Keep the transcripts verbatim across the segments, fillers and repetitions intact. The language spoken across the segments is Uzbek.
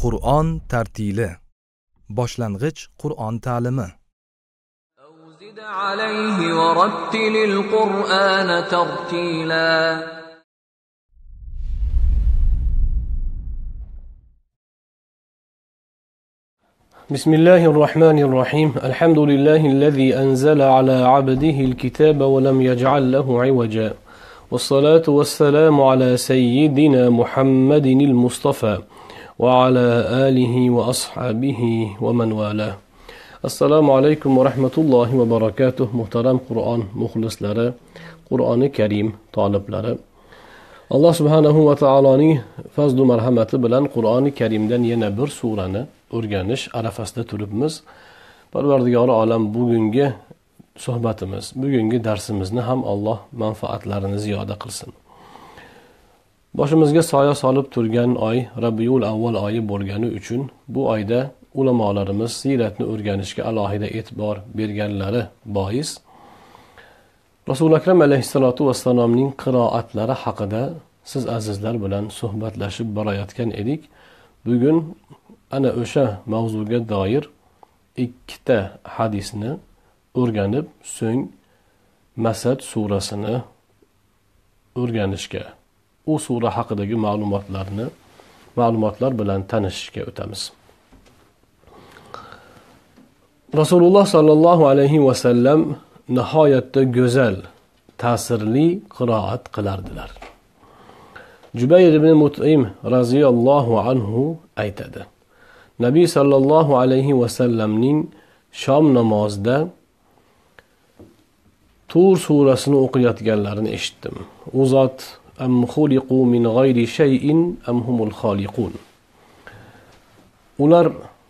Qur'on tartili. Boshlang'ich Qur'on ta'limi. أوزد عليه ورتل القرآن ترتيلا. بسم الله الرحمن الرحيم. الحمد لله الذي أنزل على عبده الكتاب ولم يجعل له عوجا، والصلاة والسلام على سيدنا محمد المصطفى وعلى آله وأصحابه ومن والاه. Assalomu alaykum va rahmatullohi va barakatuh. Muhtaram Qur'on muxlislari, Qur'oni Karim toliblari. Alloh subhanahu va taoloning fazl va marhamati bilan Qur'oni Karimdan yana bir surani o'rganish arafasida turibmiz. Parvardigori olam bugungi suhbatimiz, bugungi darsimizni ham Alloh manfaatlarini ziyoda qilsin. Boshimizga soya solib turgan oy Rabiul Avval oyi bo'lgani uchun bu oyda ulamolarimiz siyratni o'rganishga alohida e'tibor berganlari bois Rasul akram alayhissalotu vassalomning qiroatlari haqida siz azizlar bilan suhbatlashib borayotgan edik. Bugun ana o'sha mavzuga doir ikkita hadisni o'rganib, so'ng Masad surasini o'rganishga, u sura haqidagi ma'lumotlarni ma'lumotlar bilan tanishishga o'tamiz. Rasululloh sallallohu alayhi va sallam nihoyatda go'zal, ta'sirli qiroat qilardilar. Jubayr ibn Mut'im raziyallohu anhu aytadi: Nabiy sallallohu alayhi va sallamning shom namozida Tur surasini o'qiyotganlarini eshitdim. U zot am xuliqu min g'ayri shay'in am humul xoliqun. Ular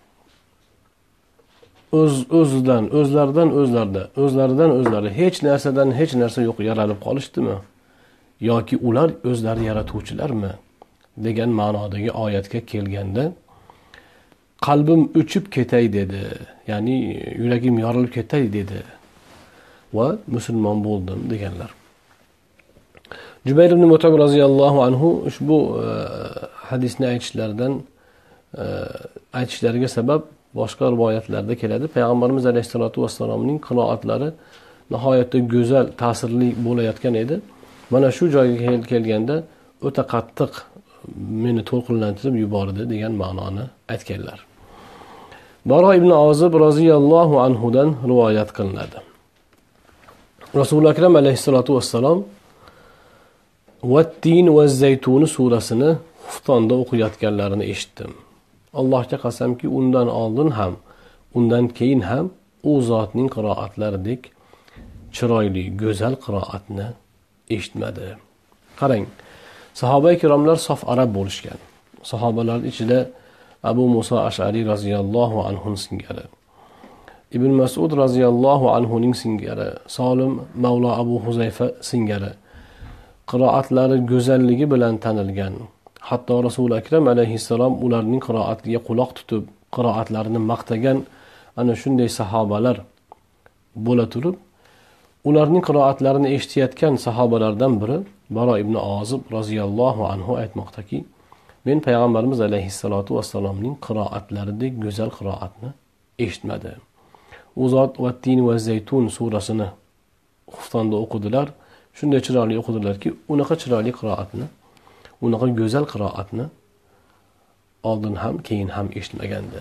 o'z o'zidan, o'zlaridan o'zlarda, o'zlaridan o'zlari hech narsadan hech narsa yo'q yaralib qolishdimi? Yoki ular o'zlari yaratuvchilarmi? degan ma'nodagi oyatga kelganda qalbim o'chib ketay dedi. Ya'ni yuragim yorilib ketay dedi va musulmon bo'ldim deganlar. Jubayr ibn Mut'im roziyallohu anhu ushbu hadisni aytishlaridan aytishlariga sabab boshqa rivoyatlarda keladi. Payg'ambarimiz alayhisolatu vassalomning qiroatlari nihoyatda go'zal, ta'sirli bo'layotgan edi. Mana shu joyga kelganda o'ta qattiq meni to'lqinlantirib yubordi degan ma'noni aytganlar. Baro ibn Ozib roziyallohu anhu dan rivoyat qilinadi. Rasul akram alayhisolatu vassalom Vat-tin va zaytun surasini xuftonda o'qiyotganlarini eshitdim. Allohga qasamki, undan oldin ham, undan keyin ham u zotning qiroatlaridek chiroyli, go'zal qiroatni eshitmadi. Qarang, sahoba-i kiromlar sof arab bo'lishgan. Sahobalar ichida Abu Musa Ash'ari raziyallohu anhu singari, Ibn Mas'ud raziyallohu anhu ning singari, Solim Mavlo Abu Huzayfa singari qiroatlari go'zalligi bilan tanilgan. Hatto Rasul akram alayhissalom ularning qiroatiga quloq tutib, qiroatlarini maqtagan ana shunday sahobalar bo'la turib, ularning qiroatlarini eshitayotgan sahobalardan biri Baro ibn Ozib roziyallohu anhu aytmoqdaki, men payg'ambarimiz alayhissalotu vassalomning qiroatlaridek go'zal qiroatni eshitmadim. U zot Vat-tin va zaytun surasini xuftonda o'qidilar. Shunday chiroyli o'qidilarki, unaqa chiroyli qiroatni, unaqa go'zal qiroatni oldin ham, keyin ham eshitmagandi.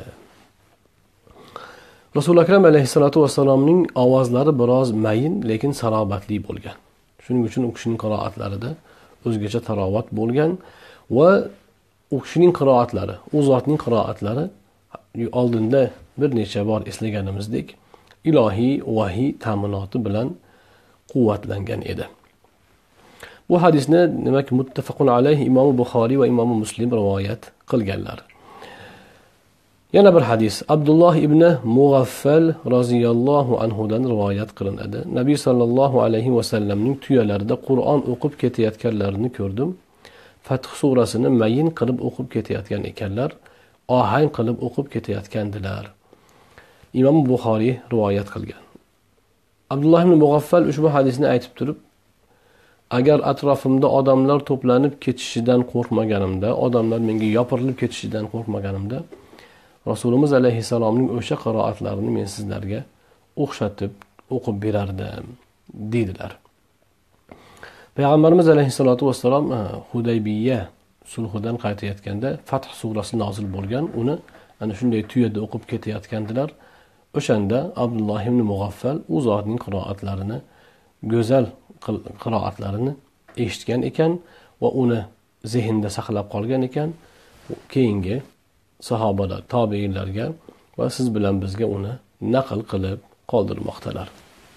Rasul akram alayhissalatu vassalomning ovozlari biroz mayin, lekin sarobatli bo'lgan. Shuning uchun u kishining qiroatlarida o'zgacha tarovat bo'lgan va u kishining qiroatlari, u zotning qiroatlari oldinda bir necha bor eslaganimizdek ilohiy vahiy ta'minoti bilan quvvatlangan edi. Bu hadisni demak muttafaqun alayhi Imom Buxoriy va Imom Muslim rivoyat qilganlar. Yana bir hadis Abdulloh ibn Mughaffal roziyallohu anhu dan rivoyat qilinadi. Nabiy sallallohu alayhi va sallamning tuyalarida Qur'on o'qib ketayotganlarini ko'rdim. Fath surasini mayin qilib o'qib ketayotgan ekanlar, ohang qilib o'qib ketayotgandilar. Imom Buxoriy rivoyat qilgan. Abdulloh ibn Mughaffal ushbu hadisni aytib turib, agar atrofimda odamlar to'planib ketishidan qo'rqmaganimda, odamlar menga yopirilib ketishidan qo'rqmaganimda, Rasulimiz alayhissalomning o'sha qiroatlarini men sizlarga o'xshatib o'qib berardim dedilar. Payg'ambarimiz alayhissalotu vassalom Hudaybiya sulhidan qaytayotganda Fath surasi nozil bo'lgan, uni ana shunday tuyada o'qib ketayotgandilar. O'shanda Abdulloh ibn Mug'affal u zotning qiroatlarini, go'zal qiroatlarini eshitgan ekan va uni zehnda saqlab qolgan ekan. Keyingi sahobalar, tobiinlarga va siz bilan bizga uni naql qilib qoldirmoqdalar.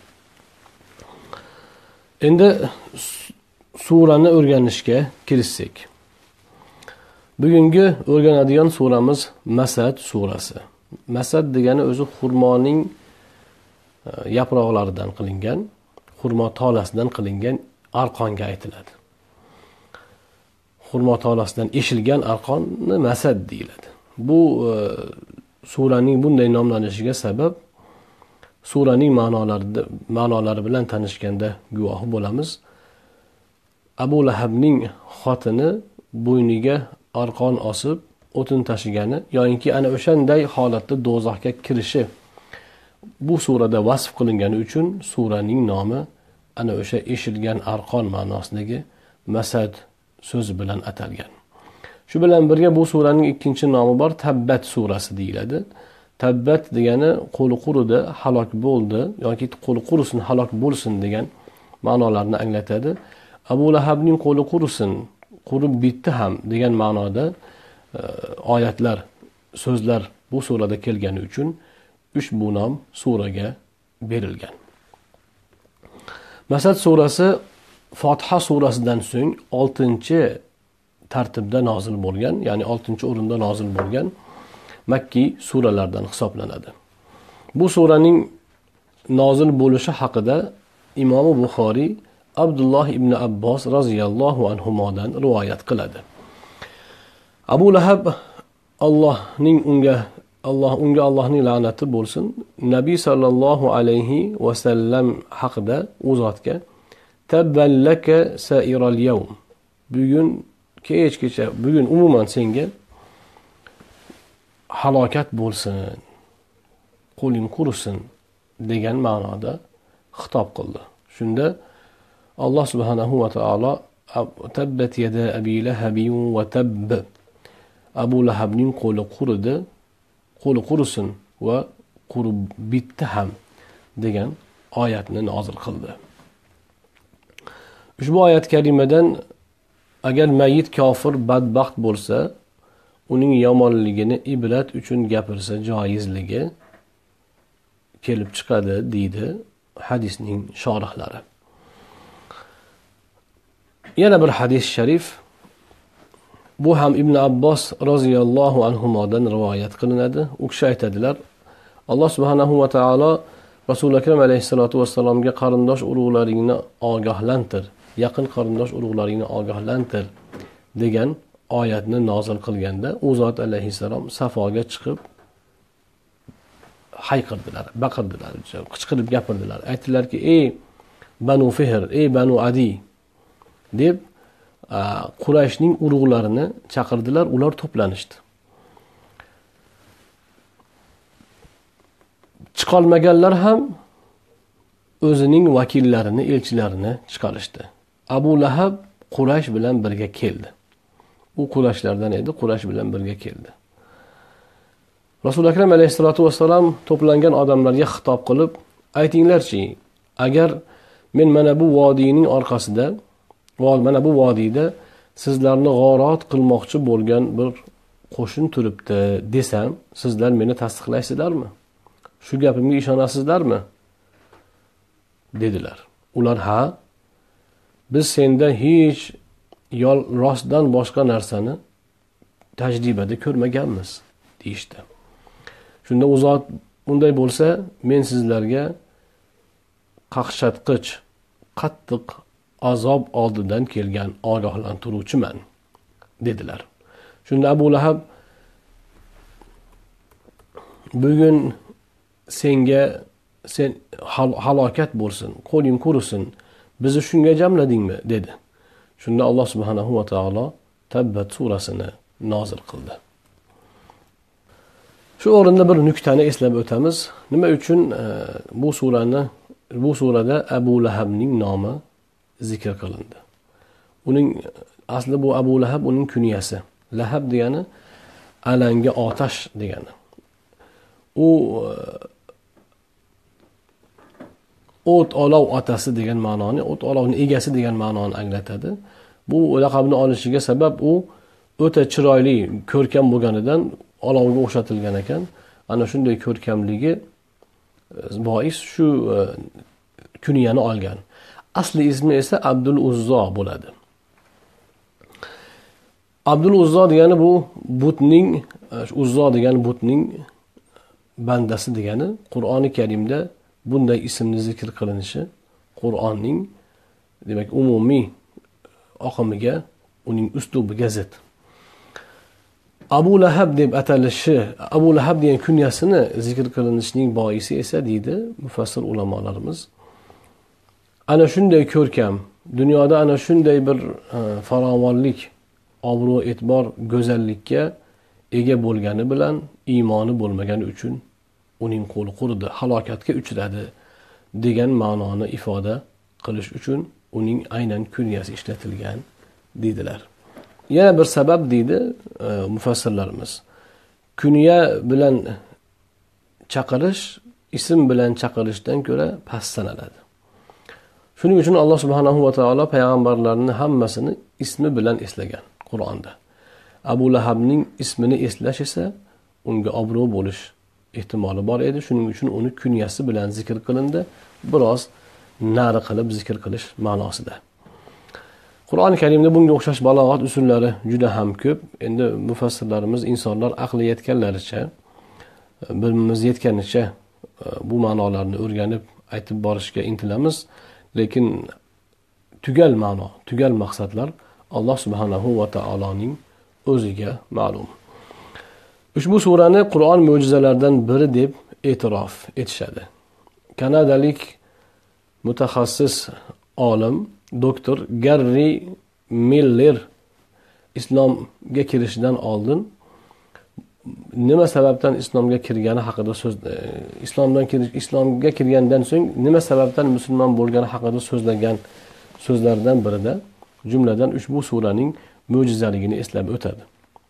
Endi surani o'rganishga kirishsak. Bugungi o'rganadigan suramiz Masad surasi. Masad degani o'zi xurmoning yaproqlaridan qilingan, xurmo tolasidan qilingan arqonga aytiladi. Xurmo tolasidan eshilgan arqonni masad deyiladi. Bu e, suraning bunday nomlanishiga sabab suraning ma'nolarida ma'nolari bilan tanishganda guvoh bo'lamiz. Abu Lahabning xotini bo'yniga arqon osib o'tin tashigani yoki ana o'shanday holatda do'zaxga kirishi bu surada vasf qilingani uchun suraning nomi ana o'sha eshilgan arqon ma'nosidagi Masad so'zi bilan atalgan. Shu bilan birga bu suraning ikkinchi nomi bor, Tabbat surasi deyiladi. Tabbat degani qo'li quridi, halok bo'ldi yoki qo'li qurisin, halok bo'lsin degan ma'nolarni anglatadi. Abu Lahabning qo'li qurisin, qurib bitdi ham degan ma'noda e, oyatlar, so'zlar bu surada kelgani uchun ushbu nom suraga berilgan. Masad surasi Fotiha surasidan so'ng oltinchi tartibda nozil bo'lgan, ya'ni oltinchi o'rinda nozil bo'lgan Makki suralardan hisoblanadi. Bu suraning nozil bo'lishi haqida Imom Buxoriy Abdulloh ibn Abbos roziyallohu anhumodan rivoyat qiladi. Abu Lahab Allohning unga Alloh unga Allohning la'nati bo'lsin, Nabiy sallallohu alayhi va sallam haqida u zotga tabballaka sa'iral yawm, bugun kechgacha, bugun umuman senga halokat bo'lsin, qo'ling qurisin degan ma'noda xitob qildi. Shunda Alloh subhanahu va taolo tabbat yada abi lahabin va tabb, Abu Lahabning qo'li quridi, qo'li qurisin va qurib bitdi ham degan oyatni nozil qildi. Ushbu oyat karimadan agar mayit kofir badbaxt bo'lsa, uning yomonligini ibrat uchun gapirsa joizligi kelib chiqadi deydi hadisning shorihlari. Yana bir hadis sharif, bu ham Ibn Abbos roziyallohu anhumodan rivoyat qilinadi. U kishi aytadilar, Alloh subhanahu va taolo Rasul akram alayhissalatu vassalomga qarindosh urug'laringni ogohlantir, yaqin qarindosh urug'laringni ogohlantir degan oyatni nozil qilganda, u zot alayhissalom safoga chiqib hayqirdilar, baqirdilar, qichqirib gapirdilar. Aytdilarki, ey Banu Fihr, ey Banu Adi deb Qurayshning urug'larini chaqirdilar, ular to'planishdi. Chiqolmaganlar ham o'zining vakillarini, elchilarini chiqarishdi. Abu Lahab Quraysh bilan birga keldi. U Qurayshlardan edi, Quraysh bilan birga keldi. Rasul akram alayhissalatu vassalam to'plangan odamlarga xitob qilib, aytinglarchi, agar men mana bu vodiyning orqasida, mana bu vodiyda sizlarni g'orot qilmoqchi bo'lgan bir qo'shin turibdi desam, sizlar meni tasdiqlaysizlarmi? Shu gapimga ishonasizlarmi? dedilar. Ular, ha, biz senda hech yol rostdan boshqa narsani tajribada ko'rmaganmiz deyishdi. Shunda u zot, unday bo'lsa, men sizlarga qaqshatqich, qattiq azob oldidan kelgan ogohlantiruvchiman dedilar. Shunda Abu Lahab, bugun senga sen hal halokat bo'lsin, qo'ling qurisin, bizni shunga jamladingmi dedi. Shunda Alloh subhanahu va taolo Tabbat surasini nozil qildi. Shu o'rinda bir nuqtani eslab o'tamiz. Nima uchun e, bu surani bu surada Abu Lahabning nomi zikr qilindi? Uning asli bu Abu Lahab uning kunyasi. Lahab degani alanga, otash degani. U o't olov otasi degan ma'noni, o't olovning egasi degan ma'noni anglatadi. Bu laqabni olishiga sabab u o'ta chiroyli, ko'rkam bo'lganidan olovga o'xshatilgan ekan. Ana shunday ko'rkamligi bois shu kunyani olgan. Asli ismi esa Abdul Uzzo bo'ladi. Abdul Uzzo degani bu butning, Uzzo degani butning bandasi degani. Qur'oni Karimda bunday ismni zikr qilinishi Qur'onning demak umumiy oqimiga, uning uslubiga zid. Abu Lahab deb atalishi, Abu Lahab degan kunyasini zikr qilinishining boisi esa deydi mufassir ulamolarimiz, ana shunday ko'rkam, dunyoda ana shunday bir farovonlik, obro' e'tibor, go'zallikka ega bo'lgani bilan iymoni bo'lmagani uchun uning qo'li quridi, halokatga uchradi degan ma'noni ifoda qilish uchun uning aynan kunyasi ishlatilgan deydilar. Yana bir sabab deydi e, mufassirlarimiz. Kunya bilan chaqirish ism bilan chaqirishdan ko'ra past sanaladi. Shuning uchun Alloh subhanahu va taolo payg'ambarlarning hammasini ismi bilan eslagan Qur'onda. Abu Lahabning ismini eslash esa unga obro' bo'lish ehtimoli bor edi. Shuning uchun uni kunyasi bilan zikr qilindi, biroz nari qilib zikr qilish ma'nosida. Qur'oni Karimda bunga o'xshash balog'at usullari juda ham ko'p. Endi mufassirlarimiz insonlar aqli yetganlaricha, bilimiz yetganicha bu ma'nolarni o'rganib aytib borishga intilamiz, lekin tugal ma'no, tugal maqsadlar Alloh subhanahu va taoloning o'ziga ma'lum. Ushbu surani Qur'on mo'jizalaridan biri deb e'tirof etishadi. Kanadalik mutaxassis olim doktor Gary Miller islomga kirishidan oldin nima sababdan islomga kirgani haqida so'z islomdan kirish islomga kirgandan so'ng nima sababdan musulmon bo'lgani haqida so'zlagan so'zlardan birida jumladan ushbu suraning mo'jizaligini eslab o'tadi.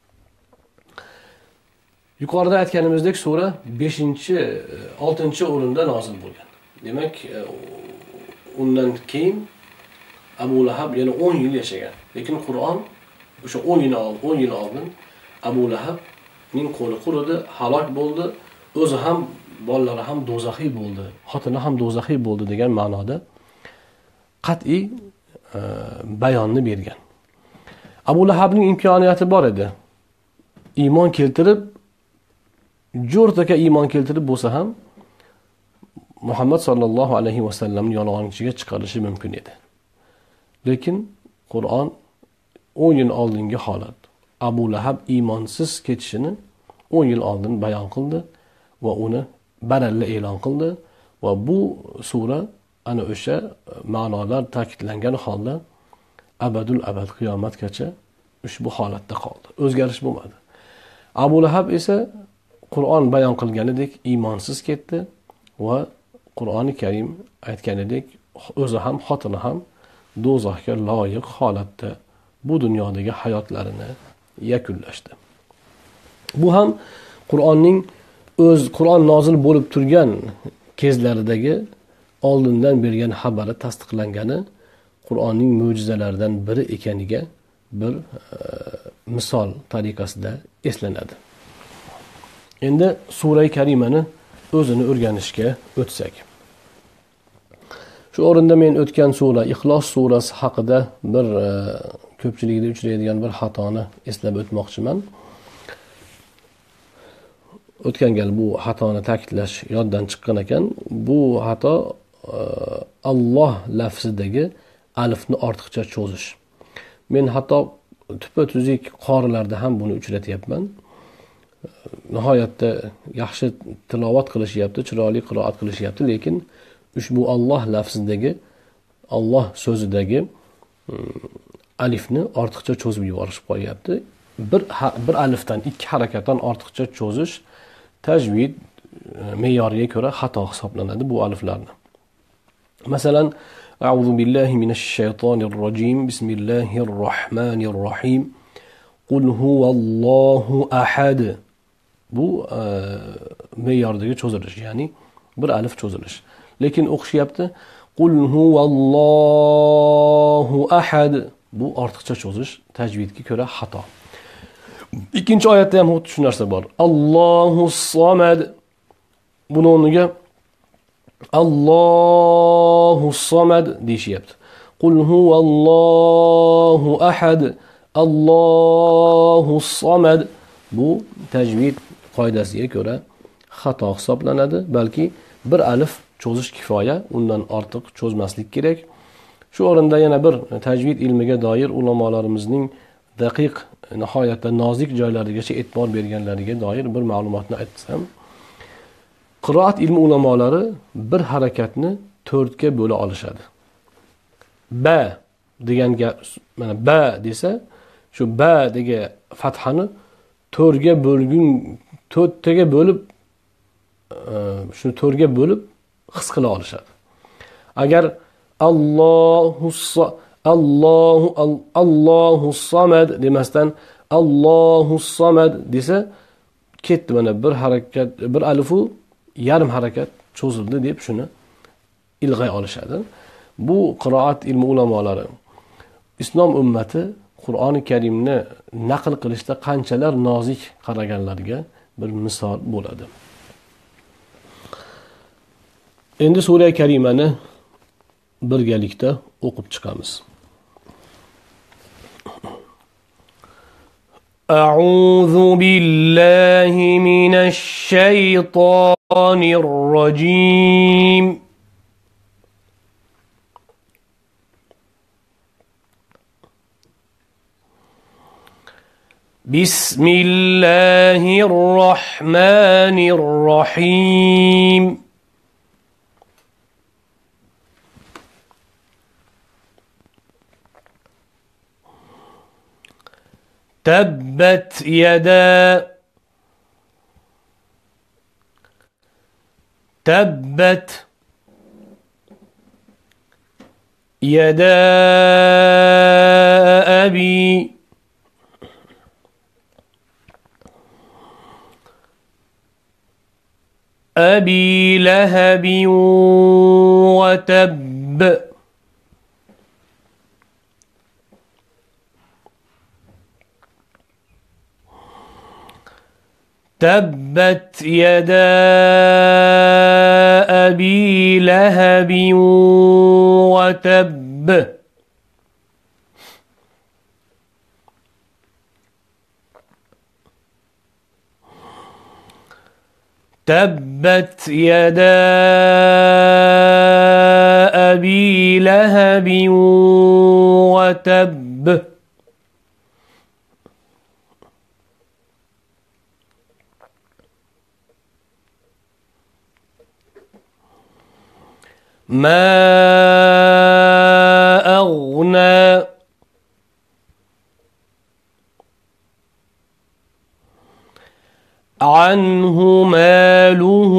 Yuqorida aytganimizdek sura beshinchi oltinchi o'rinda nozil bo'lgan. Demak, undan keyin Abu Lahab yana o'n yil yashagan. Lekin Qur'on o'sha o'n yil oldin, o'n yil oldin Abu Lahabning qo'li quridi, halok bo'ldi, o'zi ham, bolalari ham do'zaxiy bo'ldi, xotini ham do'zaxiy bo'ldi degan ma'noda qat'iy e, bayonni bergan. Abu Lahabning imkoniyati bor edi. Iymon keltirib, jo'rtaga iymon keltirib bo'lsa ham Muhammad sallallohu alayhi va sallamni yolg'onchiga chiqarishi mumkin edi. Lekin Qur'on o'n yil oldingi holat, Abu Lahab iymonsiz ketishini o'n yil oldin bayon qildi va uni baralla e'lon qildi va bu sura ana o'sha ma'nolar ta'kidlangan holda abadul abad qiyomatgacha ushbu holatda qoldi. O'zgarish bo'lmadi. Abu Lahab esa Qur'on bayon qilganidek iymonsiz ketdi va Qur'oni Karim aytganidek o'zi ham xotini ham do'zaxga loyiq holatda bu dunyodagi hayotlarini yakunlashdi. Bu ham Qur'onning o'z Qur'on nozil bo'lib turgan kezlaridagi oldindan bergan xabari tasdiqlangani Qur'onning mo'jizalaridan biri ekaniga bir e, misol tariqasida eslanadi. Endi sura-i karimani o'zini o'rganishga o'tsak. Shu o'rinda men o'tgan sura Ixlos surasi haqida bir e, ko'pchilikda uchraydigan bir xatoni eslab o'tmoqchiman. O'tgan gal bu xatoni ta'kidlash yoddan chiqqan ekan. Bu xato e, Alloh lafzidagi alifni ortiqcha cho'zish. Men hatto tupa-tuzik qorilarda ham buni uchratyapman. Nihoyatda yaxshi tilovat qilishyapti, chiroyli qiroat qilishyapti, lekin ushbu Alloh lafzidagi Alloh so'zidagi alifni ortiqcha cho'zib yuborishib qo'yapti. Bir bir alifdan ikki harakatdan ortiqcha cho'zish tajvid me'yoriga ko'ra xato hisoblanadi bu aliflarni. Masalan, a'udhu billahi minash shaytonir rojim, bismillahir rohmanir rohim, qul huvallohu ahad. Bu me'yordagi cho'zilish, ya'ni bir alif cho'zilish. Lekin o'qishyapti qul huvallohu ahad. Bu ortiqcha cho'zish tajvidga ko'ra xato. Ikkinchi oyatda ham xuddi shu narsa bor. Allohus somad. Buni o'rniga Allohus somad deyishyapti. Qul huvallohu ahad. Allohus somad. Bu tajvid qoidasiga ko'ra xato hisoblanadi, balki bir alif cho'zish kifoya, undan ortiq cho'zmaslik kerak. Shu o'rinda yana bir tajvid ilmiga doir ulamolarimizning daqiq, nihoyatda nozik joylarigacha e'tibor berganlariga doir bir ma'lumotni aytsam, qiroat ilmi ulamolari bir harakatni to'rtga bo'la olishadi. Ba degan gap, mana ba desa, shu ba degan fathani to'rtga bo'lgun, to'rttaga bo'lib, shuni to'rtga bo'lib his qila olishadi. Agar Allohu Allohu Allohu somad demasdan Allohu somad desa, ketdi, mana bir harakat, bir alifu yarim harakat cho'zildi deb shuni ilg'ay olishadi. Bu qiroat ilmi ulamolari islom ummati Qur'oni Karimni naql qilishda qanchalar nozik qaraganlarga bir misol bo'ladi. Endi sura karimani birgalikda o'qib chiqamiz. A'udhu billahi minash shaytonir rojim. Bismillahir rahmanir rahim. تبت يدا تبت يدا أبي أبي لهب وتب تبت يدا أبي لهب وتب تبت يدا أبي لهب وتب ما أغنى عنه ماله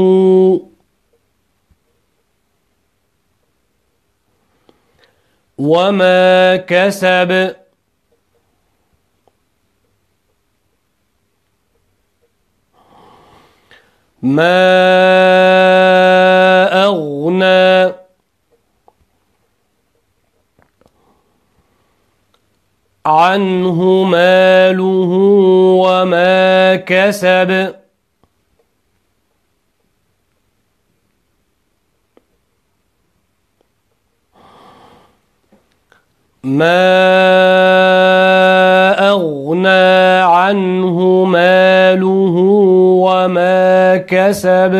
وما كسب ما أغنى عنه ماله وما كسب ما أغنى عنه ماله وما كسب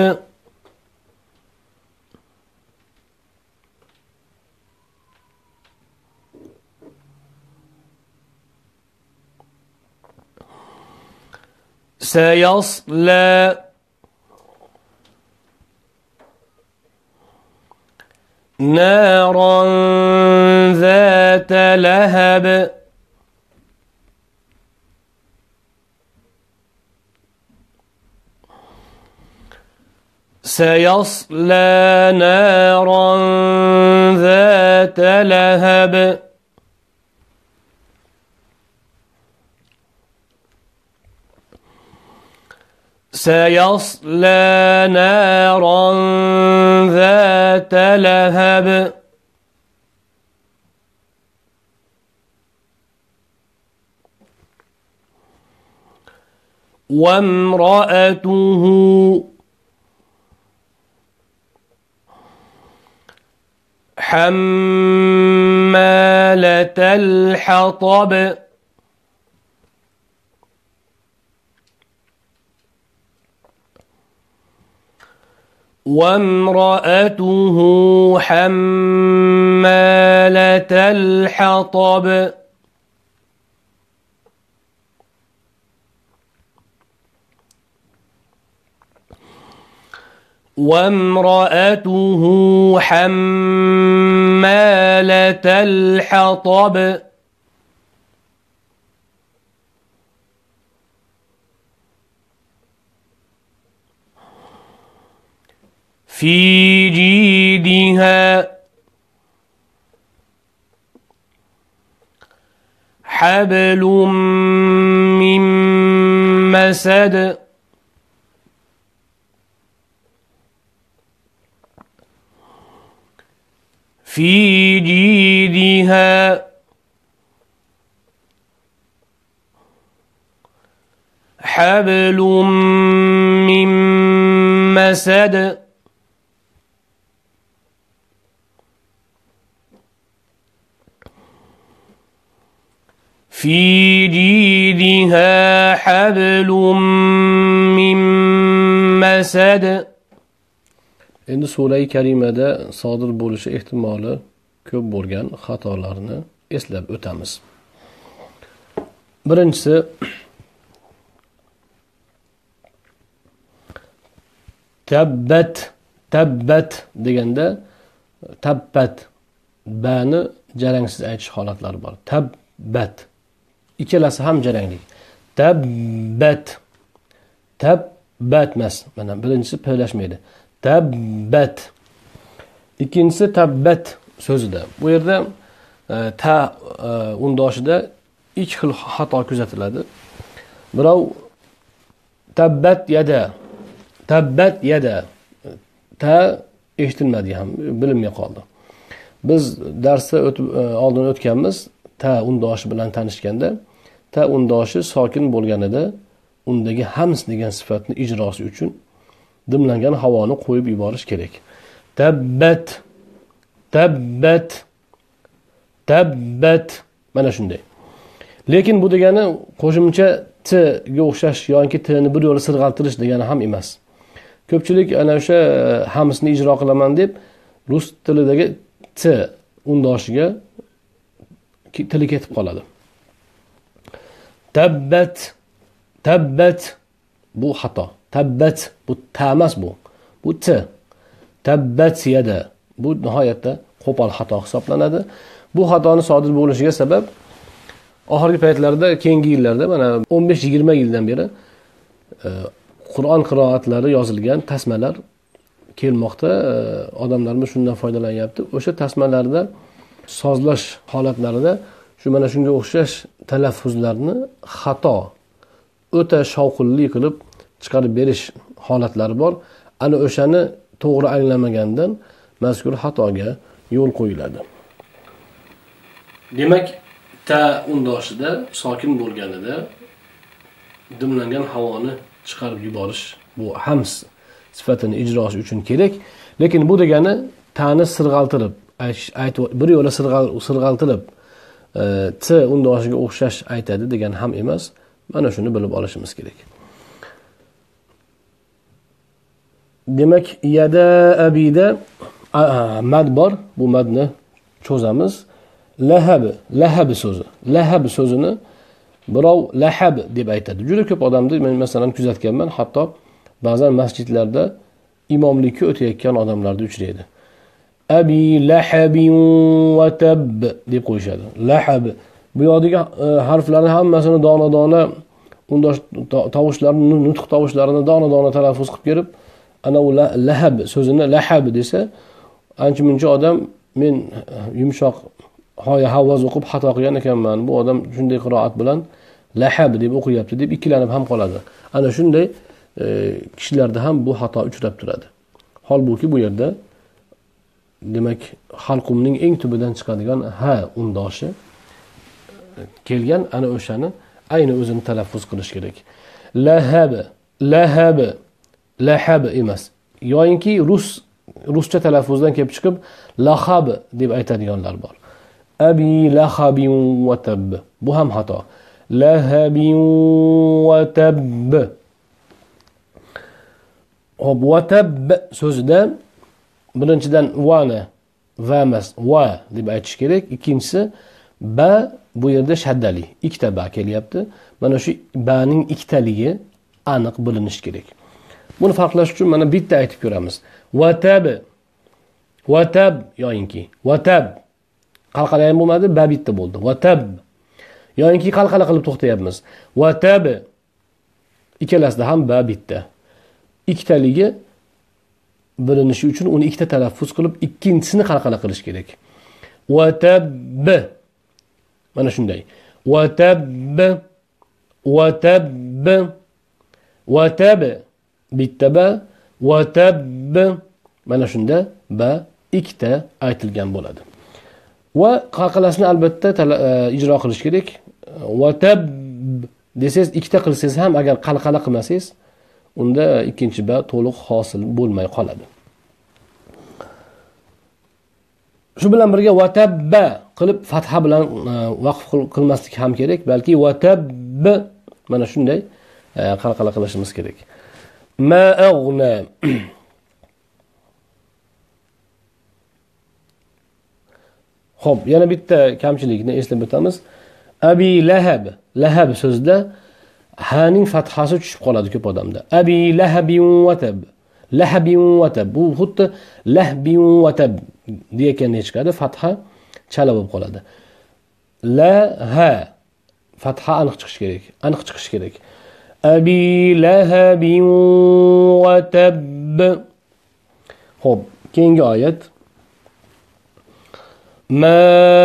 سيصلى نارا ذات لهب سيصلى نارا ذات لهب سيصلى نارا ذات لهب وامرأته حمالة الحطب وامرأته حمالة الحطب وامرأته حمالة الحطب في جيدها حبل من مسد في جيدها حبل من مسد في جيدها حبل من مسد. Endi sura-i karimada sodir bo'lishi ehtimoli ko'p bo'lgan xatolarni eslab o'tamiz. Birinchisi tabbat tabbat deganda tabbat bani jarangsiz aytish holatlari bor. Tabbat ikkalasi ham jarangli. Tabbat tabbat emas. Mana birinchisi p'lashmaydi. Tabbat. Ikkinchisi tabbat so'zida. Bu yerda e, ta e, undoshida ikki xil xato kuzatiladi. Birov tabbat yada. Tabbat yada. Ta eshitilmadi ham, bilinmay qoldi. Biz darsda o'tib oldin o'tganmiz, ta undoshi bilan tanishganda, ta undoshi sokin bo'lganida undagi hams degan sifatni ijrosi uchun dimlangan havoni qo'yib yuborish kerak. Tabbat tabbat tabbat mana shunday. Lekin bu degani qo'shimcha t ga o'xshash yoki t ni bir yo'la sirg'altirish degani ham emas. Ko'pchilik ana o'sha hamsni ijro qilaman deb rus tilidagi t undoshiga tili ketib qoladi. Tabbat tabbat bu xato. Tabbat bu ta emas bu. Bu t. Tabbat yada. Bu nihoyatda qo'pol xato hisoblanadi. Bu xatoni sodir bo'lishiga sabab oxirgi paytlarda, keyingi yillarda, mana o'n besh yigirma yildan beri e, Qur'on qiroatlari yozilgan tasmalar kelmoqda. E, odamlarimiz shundan foydalanyapti. O'sha tasmalarda sozlash holatlarida shu mana shunga o'xshash talaffuzlarni xato, o'ta shovqinli qilib chiqarib berish holatlari bor. Ana o'shani to'g'ri anglamagandan mazkur xatoga yo'l qo'yiladi. Demak, ta undoshida sokin bo'lganida dimlangan havoni chiqarib yuborish bu hams sifatini ijrosi uchun kerak. Lekin bu degani ta'ni sirg'altirib, aytib bir yo'la sirg'altirib t undoshiga o'xshash aytadi degan ham emas. Mana shuni bilib olishimiz kerak. Demak, yada abida mad bor. Bu madni cho'zamiz. Lahab, lahab so'zi. Lahab so'zini birov lahab deb aytadi. Juda ko'p odamni men masalan kuzatganman, hatto ba'zan masjidlarda imomlikka o'tayotgan odamlarda uchraydi. abi lahabin va tab deb qo'yishadi. Lahab bu yoqdagi harflarni hammasini dona-dona undosh tovushlarni, nutq tovushlarini dona-dona talaffuz qilib kelib, ana u lahab so'zini lahab desa, ancha-muncha odam men yumshoq hoya havvoz o'qib xato qilgan ekanman. Bu odam shunday qiroat bilan lahab deb o'qiyapti deb ikkilanib ham qoladi. Ana shunday e, kishilarda ham bu xato uchrab turadi. Holbuki bu yerda demak xalqumning eng tubidan chiqadigan ha undoshi kelgan, ana o'shani ayni o'zini talaffuz qilish kerak. Lahab, lahab, lahab emas. Yo'inki rus ruscha talaffuzdan kelib chiqib lahab deb aytadiganlar bor. Abi lahabin va tab. Bu ham xato. Lahabin va tab. Hop, va tab so'zida birinchidan va'ni va emas va deb aytish kerak. Ikkinchisi ba bu yerda shaddali. Ikkita ba kelyapti. Mana shu ba'ning ikkitaligi aniq bilinish kerak. Buni farqlash uchun mana bitta aytib ko'ramiz. Va tab. Va tab yo'inki. Va tab. Qalqala ham bo'lmadi, ba bitta bo'ldi. Va tab. Yo'inki qalqala qilib to'xtayapmiz. Va tab. Ikkalasida ham ba bitta. Ikkitaligi bilinishi uchun uni ikkita talaffuz qilib, ikkinchisini qalqala qilish kerak. Va tab. Mana shunday. Va tab. Va tab. Va tab. Bitta ba. Va tab. Mana shunda ba ikkita aytilgan bo'ladi. Va qalqalasini albatta ijro qilish kerak. Va tab desangiz, ikkita qilsangiz ham agar qalqala qilmasangiz, unda ikkinchi ba to'liq hosil bo'lmay qoladi. Shu bilan birga va tabba qilib fatha bilan vaqf qilmaslik ham kerak, balki va tabb mana shunday qalqala qilishimiz kerak. Ma aghna Xo'p, yana bitta kamchilikni eslab o'tamiz. Abi lahab, lahab so'zida haning fathasi tushib qoladi ko'p odamda. Abi lahabin va tab. Lahabin va tab. Bu xuddi lahbin va tab degan chiqadi, fatha chala bo'lib qoladi. La ha fatha aniq chiqish kerak, aniq chiqish kerak. Abi lahabin va tab. Xo'p, keyingi oyat. Ma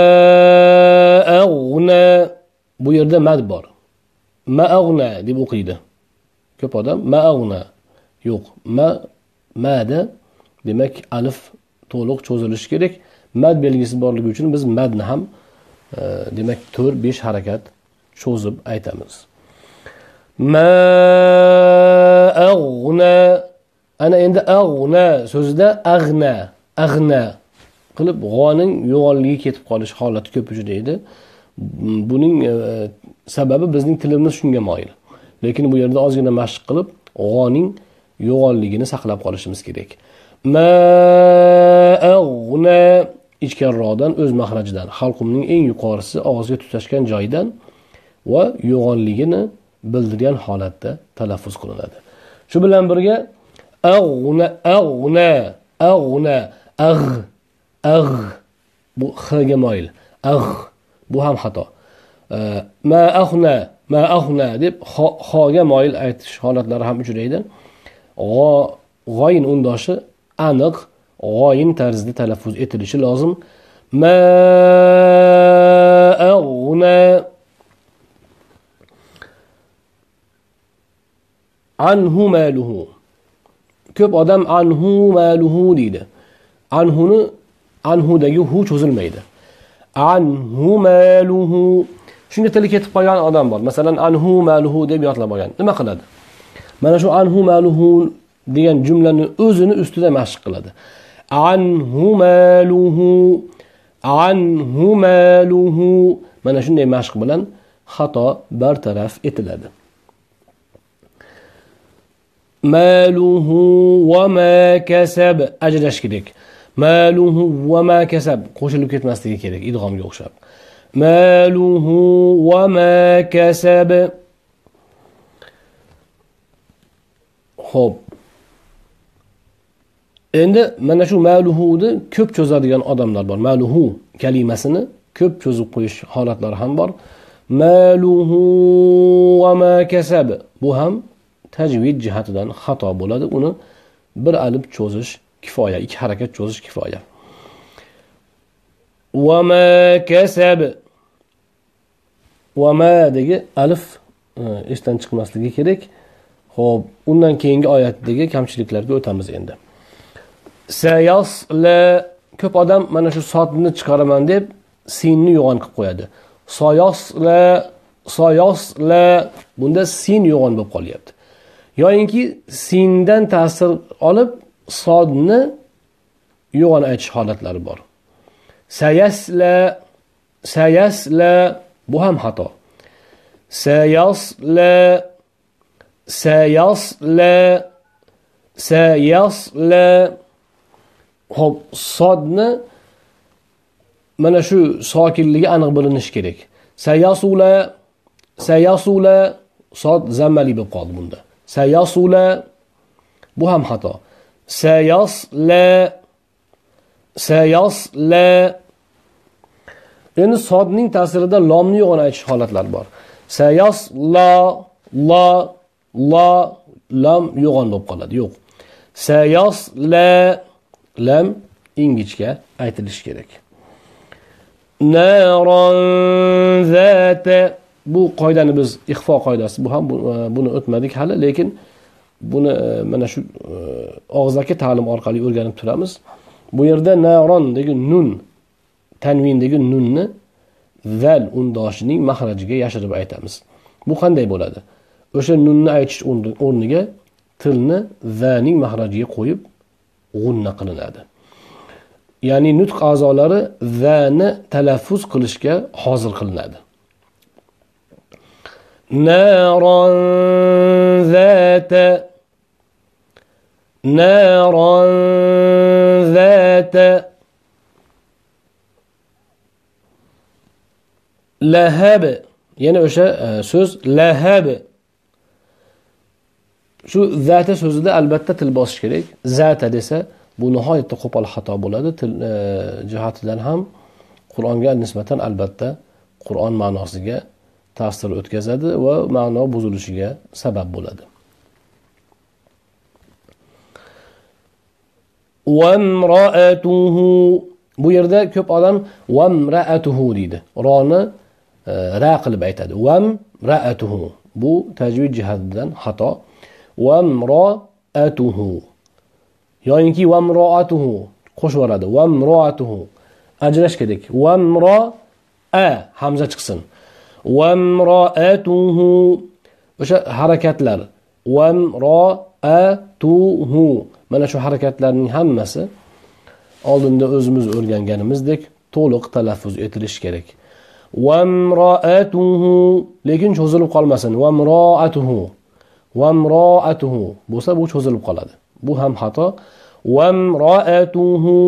aghna, bu yerda mad bor. Ma aghna deb o'qiydi ko'p odam. Ma aghna yo'q, ma mada demak alif to'liq cho'zilishi kerak. Mad belgisi borligi uchun biz madni ham e, demak to'rt besh harakat cho'zib aytamiz. Ma aghna, ana endi aghna so'zida aghna aghna qilib g'oning yo'g'onligi ketib qolish holati ko'p uchraydi. Buning e, sababi bizning tilimiz shunga moyil. Lekin bu yerda ozgina mashq qilib g'oning yo'g'onligini saqlab qolishimiz kerak. Ma aghna ichkariroqdan o'z mahrajidan, xalqumning eng yuqorisi og'izga tutashgan joyidan va yo'g'onligini bildirgan holatda talaffuz qilinadi. Shu bilan birga aghna aghna aghna agh agh bu x ga moyil. Agh bu ham xato. Ma aghna ma aghna deb xoga moyil aytish holatlari ham uchraydi. G'o g'oyin undoshi aniq g'oyin tarzida talaffuz etilishi lozim. Ma aghna anhu maluhu. Ko'p odam anhu maluhu deydi. Anhuni anhudagi hu cho'zilmaydi. Anhu maluhu. Shunga tili ketib qolgan odam bor. Masalan, anhu maluhu deb yodlab olgan. Nima qiladi? Mana shu anhu maluhu degan jumlani o'zini ustida mashq qiladi. Anhu maluhu, anhu maluhu. Mana shunday mashq bilan xato bartaraf etiladi. Maluhu va ma kasab ajrash kerak. Maluhu va ma kasab qo'shilib ketmasligi kerak idg'omga o'xshab. Maluhu va ma kasab. Xo'p. Endi mana shu maluhuni ko'p cho'zadigan odamlar bor. Maluhu kalimasini ko'p cho'zib qo'yish holatlari ham bor. Maluhu va ma kasab. Bu ham tajvid jihatidan xato bo'ladi. Uni bir alif cho'zish kifoya, ikki harakat cho'zish kifoya. Va ma kasab. Va ma degi alif esdan chiqmasligi kerak. Xo'p, undan keyingi oyatdagi kamchiliklarga o'tamiz endi. Sayasla, ko'p odam mana shu sodni chiqaraman deb sinni yo'g'on qilib qo'yadi. Sayasla, sayasla, bunda sin yo'g'on bo'lib qolyapti. Yo'inki sindan ta'sir olib sodni yo'g'on aytish holatlari bor. Sayasla, sayasla, bu ham xato. Sayasla, sayasla, sayasla. Hop, sodni mana shu sokinligi aniq bilinishi kerak. Sayasula, sayasula, sod zammali bo'lib qoldi bunda. Sayasula, bu ham xato. Sayasla, sayasla. Endi sodning ta'sirida lomni yo'g'on aytish holatlari bor. Sayasla, la, la, lam yo'g'on bo'lib qoladi. Yo'q. Sayasla, lam ingichka aytilishi kerak. Naron zata, bu qoidani biz ixfo qoidasi, bu ham buni o'tmadik hali, lekin buni mana shu og'zaki ta'lim orqali o'rganib turamiz. Bu yerda naron degi nun, tanvindagi nunni zal undoshining mahrajiga yashirib aytamiz. Bu qanday bo'ladi? O'sha nunni aytish o'rniga tilni zaning mahrajiga qo'yib g'unna qilinadi. Ya'ni nutq a'zolari zani talaffuz qilishga hozir qilinadi. Naron zata, naron zata, lahab, yana o'sha so'z lahab. Shu zata so'zida albatta til bosish kerak. Zata desa bu nihoyatda qo'pol xato bo'ladi. Til e, jihatidan ham Qur'onga nisbatan albatta Qur'on ma'nosiga ta'sir o'tkazadi va ma'no buzilishiga sabab bo'ladi. Vamra'atuhu, bu yerda ko'p odam vamra'atuhu deydi. Roni e, ra qilib aytadi. Vamra'atuhu. Bu tajvid jihatidan xato. Vamra'atuhu. Yo'inki vamra'atuhu qo'shib yoradi. Vamra'atuhu. Ajrash kerak. Vamra'a hamza chiqsin. Vamra'atuhu. O'sha harakatlar. Vamra'atuhu. Mana shu harakatlarning hammasi oldinda o'zimiz o'rganganimizdek to'liq talaffuz etilishi kerak. Vamra'atuhu, lekin cho'zilib qolmasin. Vamra'atuhu. Vamra'atuhu bo'lsa bu cho'zilib qoladi. Bu ham xato. Vamra'atuhu.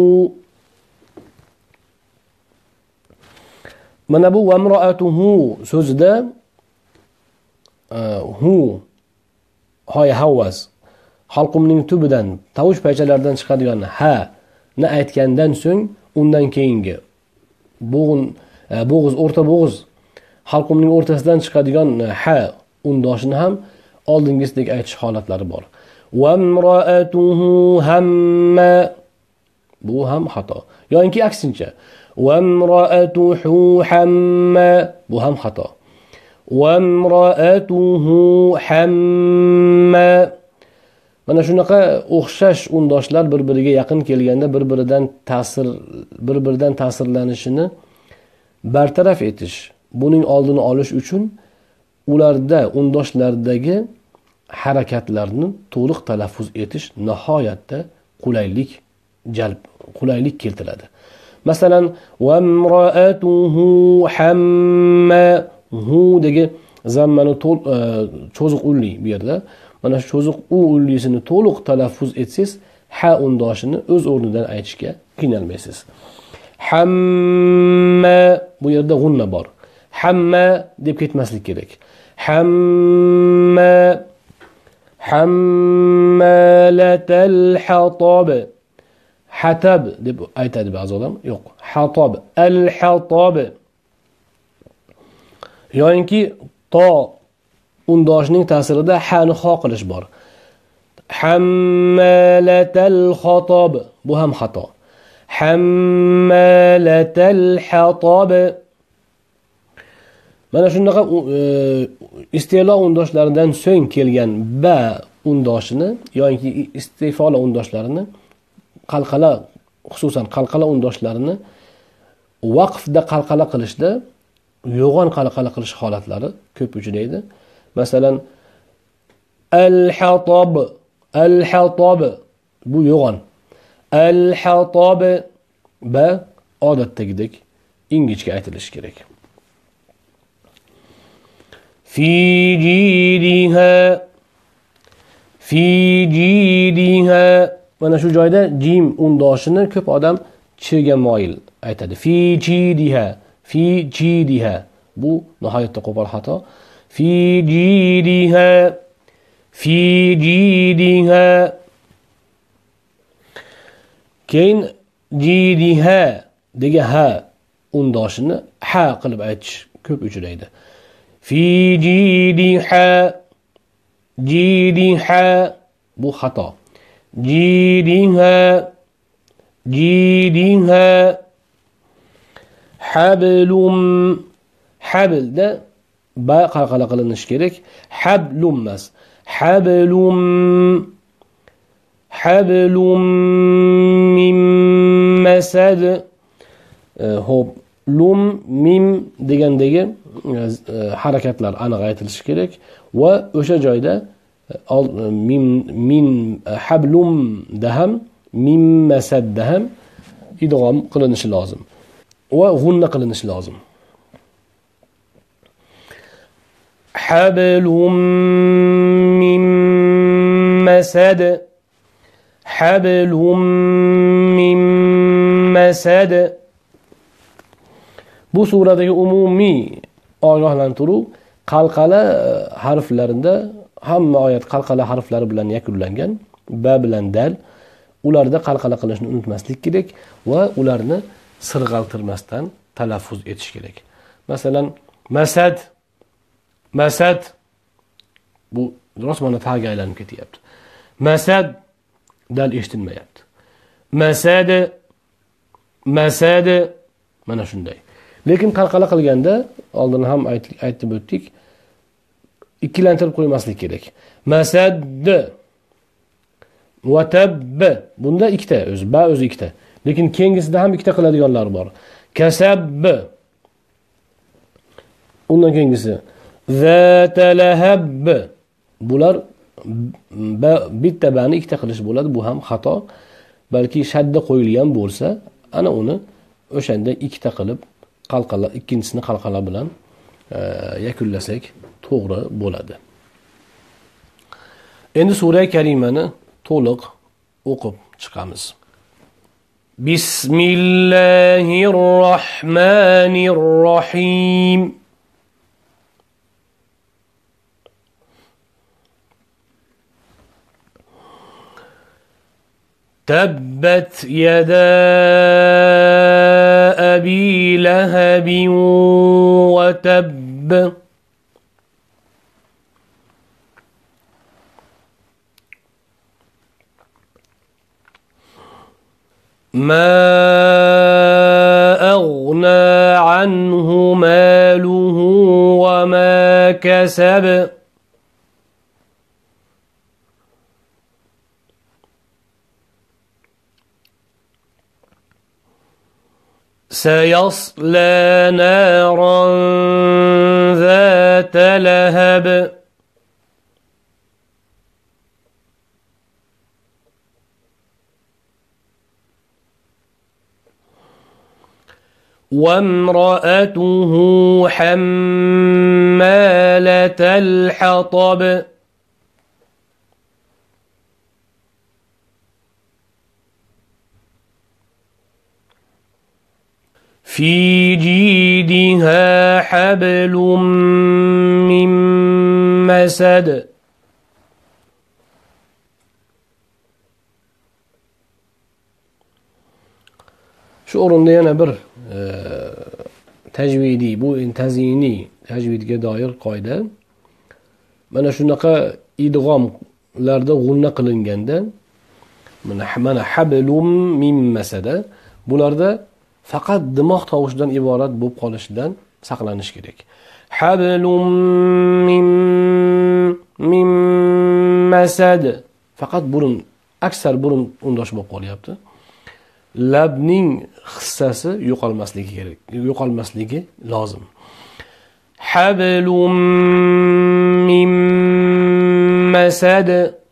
Mana bu vamra'atuhu so'zida uh, hu hoy havas halqumning tubidan tovush paychalaridan chiqadigan ha ni aytgandan so'ng undan keyingi bo'g'in bo'g'iz o'rta bo'g'iz halqumning o'rtasidan chiqadigan ha undoshini ham oldingisidek aytish holatlari bor. Vamra'atuhu hamma, bu ham xato. Yo'inki aksincha. Vamra'atuhu hamma, bu ham xato. Vamra'atuhu hamma. Mana shunaqa o'xshash undoshlar bir-biriga yaqin kelganda bir-biridan ta'sir bir-biridan ta'sirlanishini bartaraf etish, buning oldini olish uchun ularda undoshlardagi harakatlarni to'liq talaffuz etish nihoyatda qulaylik jalb qulaylik keltiradi. Masalan, vamra'atuhu hamma, hu degi zammani cho'ziq ulli bu yerda. Mana shu cho'ziq u ullisini to'liq talaffuz etsangiz, ha undoshini o'z o'rnidan aytishga qiynalmaysiz. Hamma, bu yerda g'unna bor. Hamma deb ketmaslik kerak. Hamma, hammalatal hatab. hatab deb aytadi ba'zi odam. Yo'q, hatob, al-hatob. Yo'inki to undoshining ta'sirida hani xo qilish bor. Hammalatal xatob, bu ham xato. Hammalatal hatob. Mana shunaqa iste'lo undoshlaridan so'ng kelgan ba undoshini yoki istifolo undoshlarini qalqala, xususan qalqala undoshlarini vaqfda qalqala qilishda yo'g'on qalqala qilish holatlari ko'p uchraydi. Masalan, al-hatob, al-hatob bu yo'g'on. Al-hatob ba odatdagidek ingichka aytilishi kerak. Fi jidiha, fi jidiha. Mana shu joyda jim undoshini ko'p odam chga moyil aytadi. Fi jidiha, fi jidiha. Bu nihoyatda qo'pol xato. Fi jidiha, fi jidiha. Keyin jidiha degan ha undoshini ha qilib aytish ko'p uchraydi. Fi jidiha, jidiha bu xato. Jidiha, jidiha. Hablum, hablda ba qalqala qilinishi kerak. Hablum emas. Hablum, hablum min masad. Hop, lum mim degandagi harakatlar aniq aytilishi kerak va o'sha joyda min min hablum da ham mim masad da ham idg'om qilinishi lozim va g'unna qilinishi lozim. Hablum min masad, hablum min masad. Bu suradagi umumiy ogohlantiruv qalqala harflarida hamma oyat qalqala harflari bilan yakunlangan, ba bilan dal. Ularda qalqala qilishni unutmaslik kerak va ularni sirg'altirmasdan talaffuz etish kerak. Masalan, masad, masad bu rosmana taga aylanib ketyapti. Masad dal eshitilmayapti. Masad, masad mana shunday. Lekin qalqala qilganda oldin ham aytib o'tdik, ikkilantirib qo'ymaslik kerak. Masad va tabb bunda ikkita o'zi, ba o'zi ikkita. Lekin keyingisida ham ikkita qiladiganlar bor. Kasab. Undan keyingisi zata lahab. Bular ba bitta bani ikkita qilish bo'ladi, bu ham xato. Balki shadda qo'yilgan bo'lsa, ana uni o'shanda ikkita qilib qalqala, ikkinchisini qalqala bilan e, yakunlasak to'g'ri bo'ladi. Endi sura karimani to'liq o'qib chiqamiz. Bismillahirrohmanirrohim. Tabbat yada abi lahabin wa tabb. ما أغنى عنه ماله وما كسب سيصلى نارا ذات لهب وامرأته حمالة الحطب في جيدها حبل من مسد Shu o'rinda yana bir e, tajvidiy, bu taziniy tajvidga doir qoida. Mana shunaqa idg'omlarda g'unna qilinganda, mana mana hablum mim masada, bularda faqat dimoq tovushidan iborat bo'lib qolishidan saqlanish kerak. Hablum mim mim masad, faqat burun, aksar burun undosh bo'lib qolyapti. Labning hissasi yo'qolmasligi kerak, yo'qolmasligi lozim. Hablum mim masad,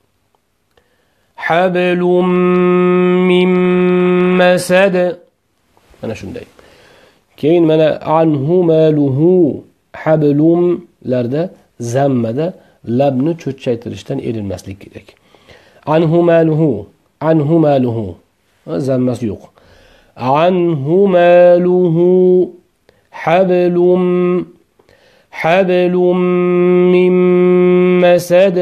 hablum mim masad, mana shunday. Keyin mana anhu maluhu, hablum larda zammada labni cho'chchaytirishdan erinmaslik kerak. Anhu maluhu, anhu maluhu, zammasi yo'q. Anhu maluhu hablum hablum mim masad.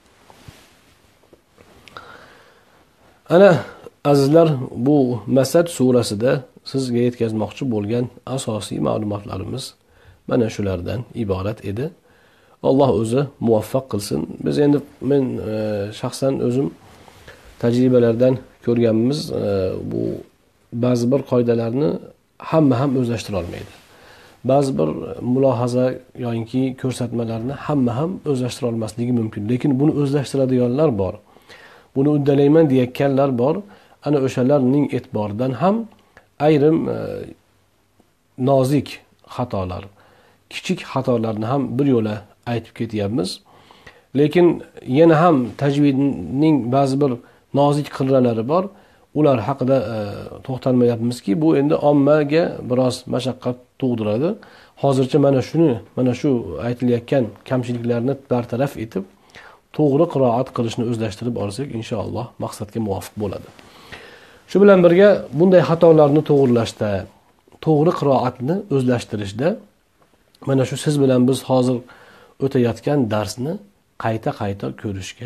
Ana azizlar, bu Masad surasida sizga yetkazmoqchi bo'lgan asosiy ma'lumotlarimiz mana shulardan iborat edi. Alloh o'zi muvaffaq qilsin. Biz endi men e, shaxsan o'zim tajribalardan ko'rganimiz, e, bu ba'zi bir qoidalarni hamma ham o'zlashtira olmaydi. Ba'zi bir mulohaza yoki ko'rsatmalarni hamma ham o'zlashtira olmasligi mumkin. Lekin buni o'zlashtiradiganlar bor. Buni uddalayman deyotganlar bor. Ana o'shalarning e'tiboridan ham ayrim e, nozik xatolar, kichik xatolarni ham bir yo'la aytib ketyapmiz. Lekin yana ham tajvidning ba'zi bir nozik qirralari bor. Ular haqida e, to'xtalmayapmizki, bu endi ommaga biroz mashaqqat tug'diradi. Hozircha mana shuni, mana shu aytilayotgan kamchiliklarni bartaraf etib, to'g'ri qiroat qilishni o'zlashtirib olsak, inshaalloh maqsadga muvofiq bo'ladi. Shu bilan birga bunday xatolarni to'g'rilashda, to'g'ri qiroatni o'zlashtirishda mana shu siz bilan biz hozir o'tayotgan darsni qayta-qayta ko'rishga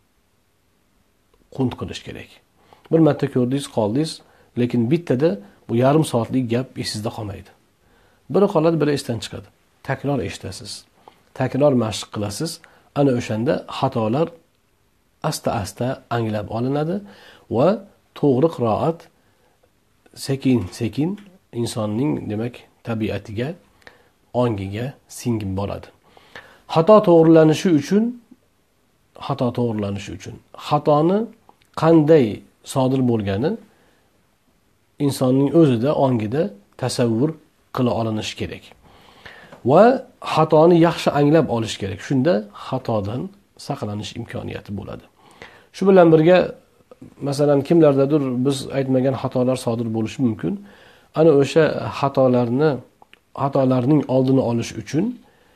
qunt qilish kerak. Bir marta ko'rdingiz, qoldingiz, lekin bittada bu yarim soatlik gap esingizda qolmaydi. Biri qoladi, biri esdan chiqadi. Takror eshitasiz. Takror mashq qilasiz. Ana o'shanda xatolar asta-asta anglab olinadi va to'g'ri qiroat sekin-sekin insonning, demak, tabiatiga, ongiga singib boradi. Xato to'g'rilanishi uchun, xato to'g'rilanishi uchun xatoni qanday sodir bo'lgani insonning o'zida, ongida tasavvur qila olinishi kerak. Va xatoni yaxshi anglab olish kerak. Shunda xatodan saqlanish imkoniyati bo'ladi. Shu bilan birga, masalan, kimlardadir biz aytmagan xatolar sodir bo'lishi mumkin. Ana o'sha xatolarni, xatolarning oldini olish uchun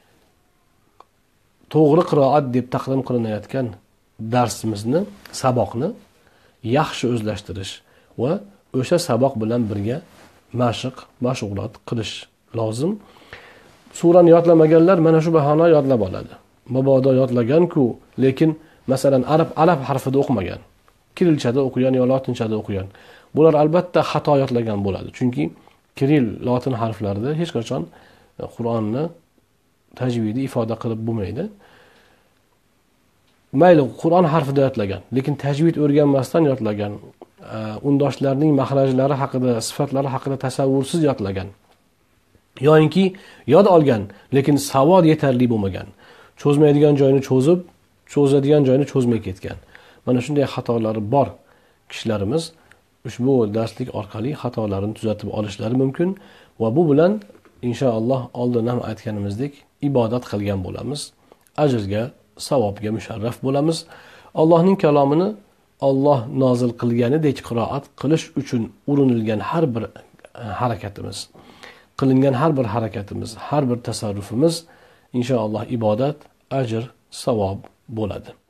to'g'ri qiroat deb taqdim qilinayotgan darsimizni, saboqni yaxshi o'zlashtirish va o'sha saboq bilan birga mashq, mashg'ulot qilish lozim. Surani yodlamaganlar mana shu bahona yodlab oladi. Mabodo yodlagan-ku, lekin masalan arab alaf harfida o'qimagan, kirilchada o'qigan yoki lotinchada o'qigan. Bular albatta xato yodlagan bo'ladi. Chunki kiril, lotin harflarida hech qachon Qur'onni tajvidi ifoda qilib bo'lmaydi. Mayli Qur'on harfida yodlagan, lekin tajvid o'rganmasdan yodlagan, undoshlarning maxrajlari haqida, sifatlari haqida tasavvursiz yodlagan. Yo'inki yod olgan, lekin savod yetarli bo'lmagan. Cho'zmaydigan joyini cho'zib, cho'zadigan joyini cho'zmay ketgan. Mana shunday xatolari bor kishilarimiz ushbu darslik orqali xatolarini tuzatib olishlari mumkin va bu bilan inshaalloh oldin ham aytganimizdek ibodat qilgan bo'lamiz. Ajrga, savobga musharraf bo'lamiz. Allohning kalomini Alloh nozil qilganidek qiroat qilish uchun urinilgan har bir harakatimiz, qilingan har bir harakatimiz, har bir tasarrufimiz inshaalloh ibodat, ajr, savob bo'ladi.